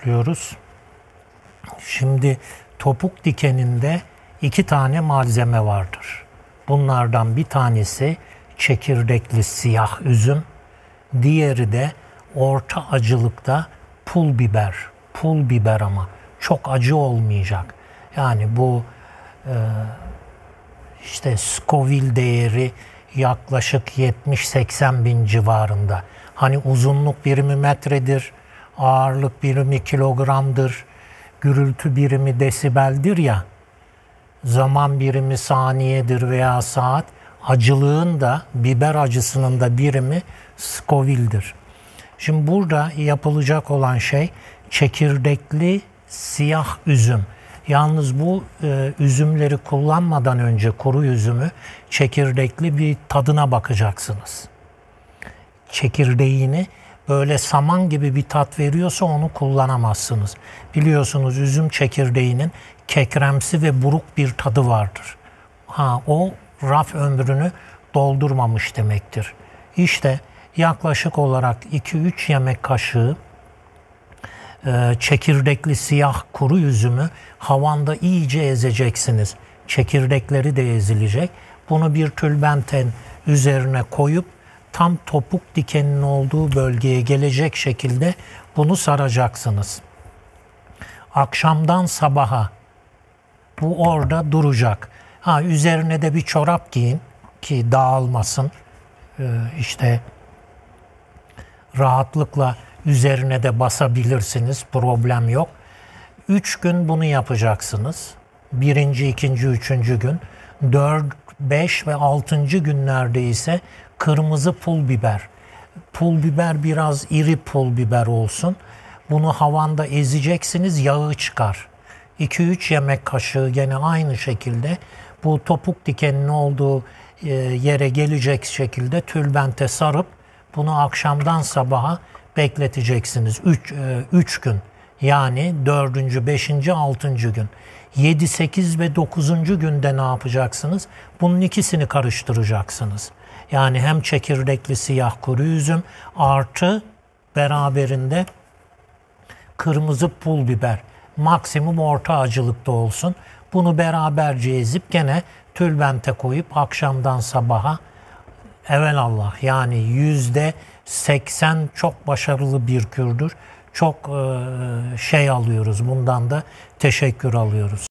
başlıyoruz. Şimdi topuk dikeninde 2 tane malzeme vardır. Bunlardan bir tanesi çekirdekli siyah üzüm, diğeri de orta acılıkta pul biber. Pul biber ama çok acı olmayacak. Yani bu işte Scoville değeri yaklaşık 70-80 bin civarında. Hani uzunluk birimi metredir, ağırlık birimi kilogramdır, gürültü birimi desibeldir ya, zaman birimi saniyedir veya saat, acılığın da, biber acısının da birimi Scoville'dir. Şimdi burada yapılacak olan şey çekirdekli siyah üzüm. Yalnız bu üzümleri kullanmadan önce kuru üzümü çekirdekli bir tadına bakacaksınız. Çekirdeğini böyle saman gibi bir tat veriyorsa onu kullanamazsınız. Biliyorsunuz üzüm çekirdeğinin kekremsi ve buruk bir tadı vardır. O raf ömrünü doldurmamış demektir. İşte yaklaşık olarak 2-3 yemek kaşığı çekirdekli siyah kuru üzümü havanda iyice ezeceksiniz. Çekirdekleri de ezilecek. Bunu bir tülbentin üzerine koyup tam topuk dikeninin olduğu bölgeye gelecek şekilde bunu saracaksınız. Akşamdan sabaha bu orada duracak. Üzerine de bir çorap giyin ki dağılmasın. İşte rahatlıkla üzerine de basabilirsiniz. Problem yok. 3 gün bunu yapacaksınız. 1., 2., 3. gün. 4, 5 ve 6. günlerde ise kırmızı pul biber. Pul biber biraz iri pul biber olsun. Bunu havanda ezeceksiniz, yağı çıkar. 2-3 yemek kaşığı gene aynı şekilde bu topuk dikeninin olduğu yere gelecek şekilde tülbente sarıp bunu akşamdan sabaha bekleteceksiniz. 3 gün. Yani 4., 5., 6. gün. 7, 8 ve 9. günde ne yapacaksınız? Bunun ikisini karıştıracaksınız. Yani hem çekirdekli siyah kuru üzüm artı beraberinde kırmızı pul biber. Maksimum orta acılıkta olsun. Bunu beraberce ezip gene tülbente koyup akşamdan sabaha evelallah yani %80 çok başarılı bir kürdür. Çok şey alıyoruz. Bundan da teşekkür alıyoruz.